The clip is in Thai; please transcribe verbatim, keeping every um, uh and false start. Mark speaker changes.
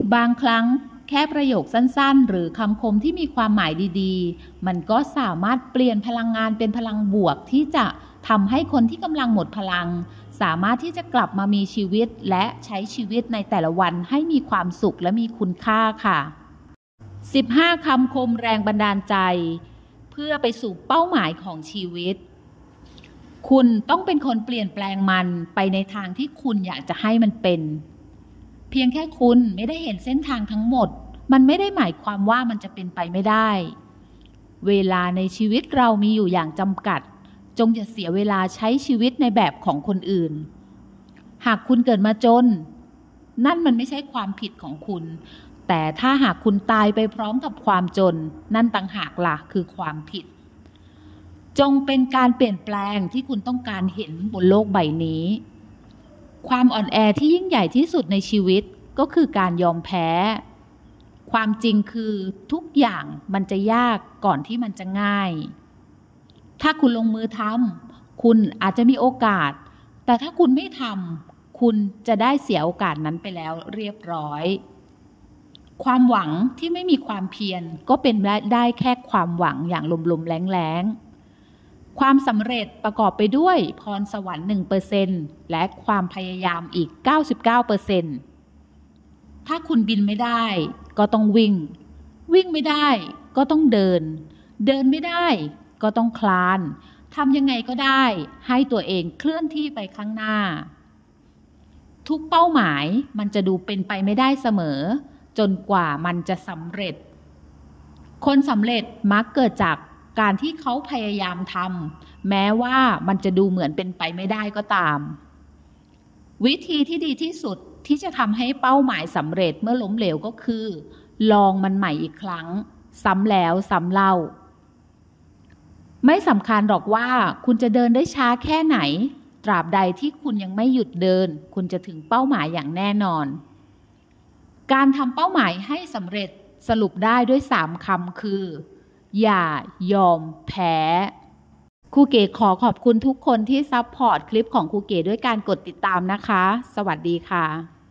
Speaker 1: บางครั้งแค่ประโยคสั้นๆหรือคำคมที่มีความหมายดีๆมันก็สามารถเปลี่ยนพลังงานเป็นพลังบวกที่จะทำให้คนที่กำลังหมดพลังสามารถที่จะกลับมามีชีวิตและใช้ชีวิตในแต่ละวันให้มีความสุขและมีคุณค่าค่ะสิบห้าคำคมแรงบันดาลใจเพื่อไปสู่เป้าหมายของชีวิตคุณต้องเป็นคนเปลี่ยนแปลงมันไปในทางที่คุณอยากจะให้มันเป็นเพียงแค่คุณไม่ได้เห็นเส้นทางทั้งหมดมันไม่ได้หมายความว่ามันจะเป็นไปไม่ได้เวลาในชีวิตเรามีอยู่อย่างจำกัดจงอย่าเสียเวลาใช้ชีวิตในแบบของคนอื่นหากคุณเกิดมาจนนั่นมันไม่ใช่ความผิดของคุณแต่ถ้าหากคุณตายไปพร้อมกับความจนนั่นต่างหากล่ะคือความผิดจงเป็นการเปลี่ยนแปลงที่คุณต้องการเห็นบนโลกใบนี้ความอ่อนแอที่ยิ่งใหญ่ที่สุดในชีวิตก็คือการยอมแพ้ความจริงคือทุกอย่างมันจะยากก่อนที่มันจะง่ายถ้าคุณลงมือทำคุณอาจจะมีโอกาสแต่ถ้าคุณไม่ทำคุณจะได้เสียโอกาสนั้นไปแล้วเรียบร้อยความหวังที่ไม่มีความเพียรก็เป็นได้แค่ความหวังอย่างลมๆแล้งๆความสำเร็จประกอบไปด้วยพรสวรรค์ หนึ่งเปอร์เซ็นต์ และความพยายามอีก เก้าสิบเก้าเปอร์เซ็นต์ ถ้าคุณบินไม่ได้ก็ต้องวิ่งวิ่งไม่ได้ก็ต้องเดินเดินไม่ได้ก็ต้องคลานทำยังไงก็ได้ให้ตัวเองเคลื่อนที่ไปข้างหน้าทุกเป้าหมายมันจะดูเป็นไปไม่ได้เสมอจนกว่ามันจะสำเร็จคนสำเร็จมักเกิดจากการที่เขาพยายามทำแม้ว่ามันจะดูเหมือนเป็นไปไม่ได้ก็ตามวิธีที่ดีที่สุดที่จะทำให้เป้าหมายสำเร็จเมื่อล้มเหลวก็คือลองมันใหม่อีกครั้งซ้ำแล้วซ้ำเล่าไม่สำคัญหรอกว่าคุณจะเดินได้ช้าแค่ไหนตราบใดที่คุณยังไม่หยุดเดินคุณจะถึงเป้าหมายอย่างแน่นอนการทำเป้าหมายให้สำเร็จสรุปได้ด้วยสามคำคืออย่ายอมแพ้ครูเก๋ขอขอบคุณทุกคนที่ซัพพอร์ตคลิปของครูเก๋ด้วยการกดติดตามนะคะสวัสดีค่ะ